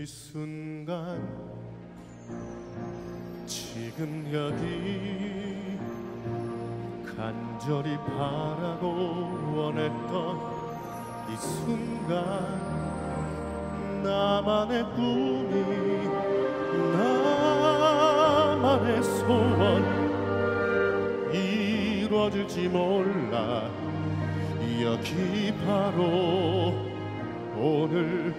이 순간 지금 여기 간절히 바라고 원했던 이 순간 나만의 꿈이 나만의 소원 이루어질지 몰라 여기 바로 오늘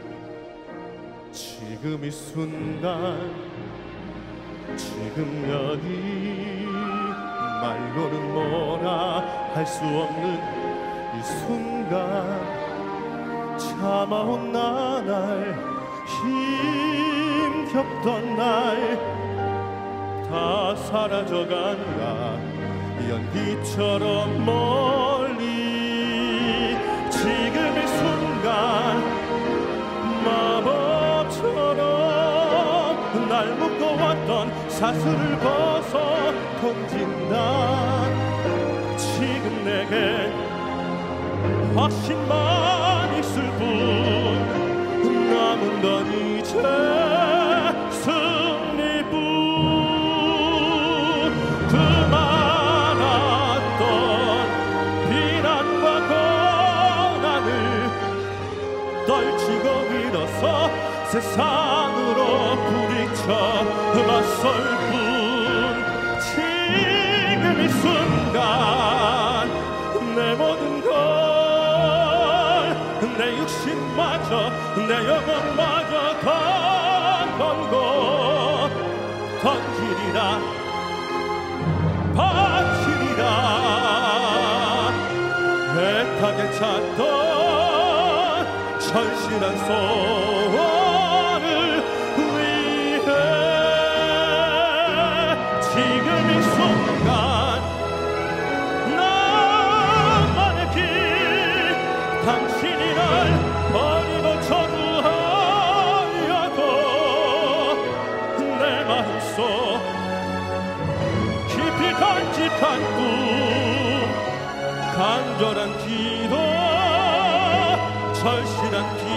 지금 이 순간 지금 여기 말로는 뭐라 할 수 없는 이 순간 참아온 나날 힘겹던 날 다 사라져간다 연기처럼 멀리 지금 이 순간 마법처럼 날 묶어왔던 사슬을 벗어 던진다 지금 내게 확신만 있을 뿐 남은 건 이제 승리뿐 그 많았던 비난과 고난을 떨치고 일어서 세상으로 부딪혀 맞설 뿐 지금 이 순간 내 모든 걸 내 육신마저 내 영혼마저 다 걸고 던지리라 바치리라 애타게 찾던 절실한 소원을 위해 지금 이 순간 나만의 길 당신이 날 버리고 저주하여도 내 마음속 깊이 간직한 꿈 간절한 기도 절실한 기도